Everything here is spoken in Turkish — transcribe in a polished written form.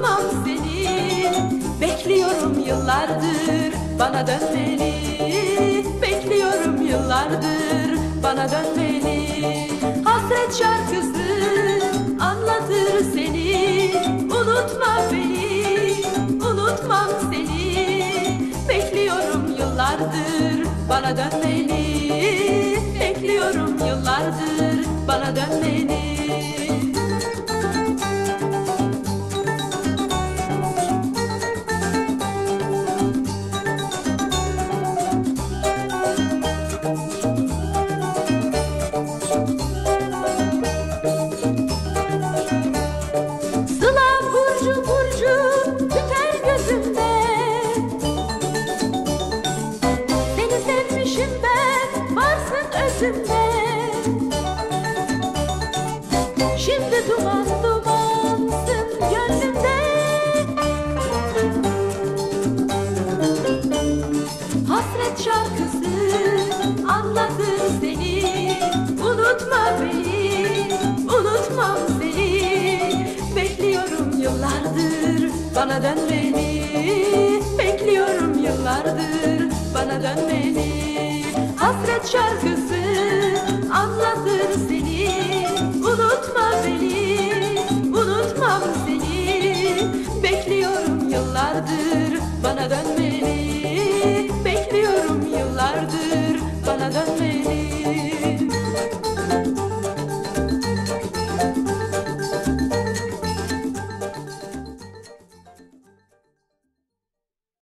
unutmam seni. Bekliyorum yıllardır bana dönmeni. Bekliyorum yıllardır bana dönmeni. Hasret şarkısı anlatır seni. Unutma beni, unutmam seni. Bekliyorum yıllardır bana dönmeni. Bekliyorum yıllardır bana dönmeni. Sıla burcu burcu tüter gözümde. Seni sevmişim ben, varsın özümde. Şimdi duman dumansın gönlümde. Hasret şarkısı anlatır seni. Unutma beni, unutmam seni. Bekliyorum yıllardır bana dönmeni. Bekliyorum yıllardır bana dönmeni. Hasret şarkısı anlatır seni. Unutma beni, unutmam seni. Bekliyorum yıllardır bana dönmeni.